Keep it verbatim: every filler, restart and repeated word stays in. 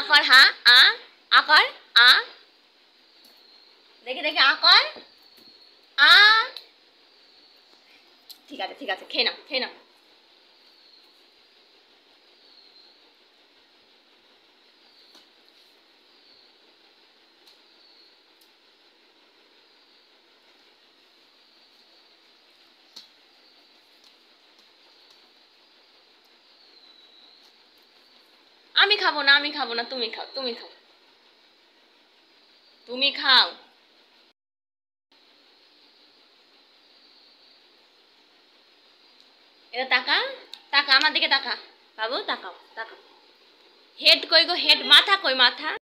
আকর হা আ আকর আ দেখে দেখে আকর আ ঠিক আছে ঠিক আছে খেয়ে নাও খেয়ে নাও আমি খাবো না আমি খাবো না তুমি খাও তুমি খাও তুমি খাও এটা তাকা তাকা আমার দিকে তাকা বাবু তাকাও তাকাও হেড কই গো হেড মাথা কই মাথা